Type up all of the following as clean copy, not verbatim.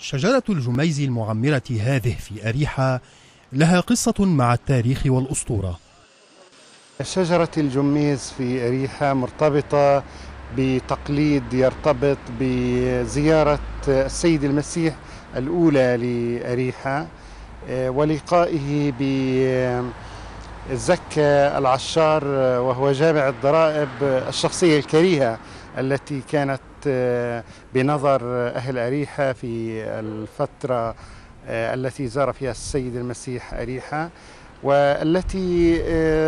شجرة الجميز المعمرة هذه في أريحة لها قصة مع التاريخ والأسطورة. شجرة الجميز في أريحة مرتبطة بتقليد يرتبط بزيارة السيد المسيح الأولى لأريحة ولقائه بزكا العشار، وهو جامع الضرائب، الشخصية الكريهة التي كانت بنظر أهل أريحة في الفترة التي زار فيها السيد المسيح أريحة، والتي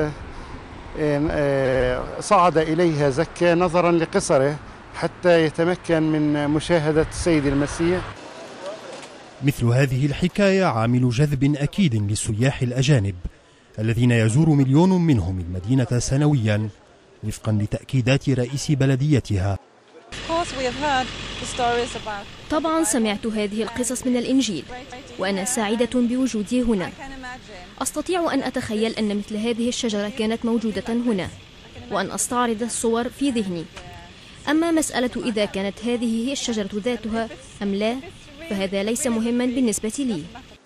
صعد إليها زكا نظرا لقصره حتى يتمكن من مشاهدة السيد المسيح. مثل هذه الحكاية عامل جذب أكيد للسياح الأجانب الذين يزور مليون منهم المدينة سنويا وفقا لتأكيدات رئيس بلديتها. طبعا سمعت هذه القصص من الإنجيل وأنا سعيدة بوجودي هنا. أستطيع أن أتخيل أن مثل هذه الشجرة كانت موجودة هنا وأن أستعرض الصور في ذهني. أما مسألة إذا كانت هذه هي الشجرة ذاتها أم لا فهذا ليس مهما بالنسبة لي.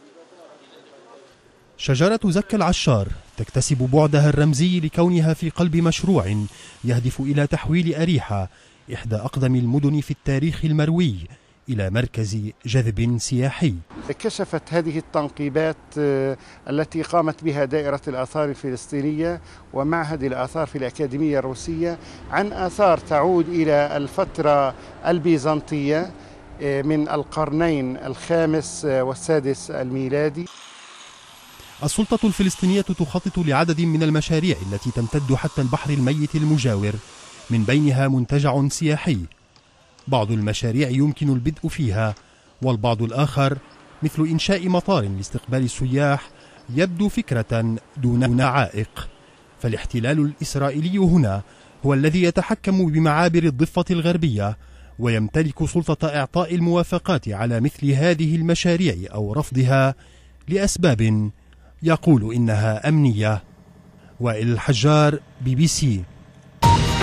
شجرة زكا العشار تكتسب بعدها الرمزي لكونها في قلب مشروع يهدف إلى تحويل أريحة، إحدى أقدم المدن في التاريخ المروي، إلى مركز جذب سياحي. كشفت هذه التنقيبات التي قامت بها دائرة الآثار الفلسطينية ومعهد الآثار في الأكاديمية الروسية عن آثار تعود إلى الفترة البيزنطية من القرنين الخامس والسادس الميلادي. السلطة الفلسطينية تخطط لعدد من المشاريع التي تمتد حتى البحر الميت المجاور، من بينها منتجع سياحي. بعض المشاريع يمكن البدء فيها، والبعض الآخر مثل إنشاء مطار لاستقبال السياح يبدو فكرة دون عائق. فالاحتلال الإسرائيلي هنا هو الذي يتحكم بمعابر الضفة الغربية ويمتلك سلطة إعطاء الموافقات على مثل هذه المشاريع أو رفضها لأسباب يقول إنها أمنية. وائل الحجار، BBC.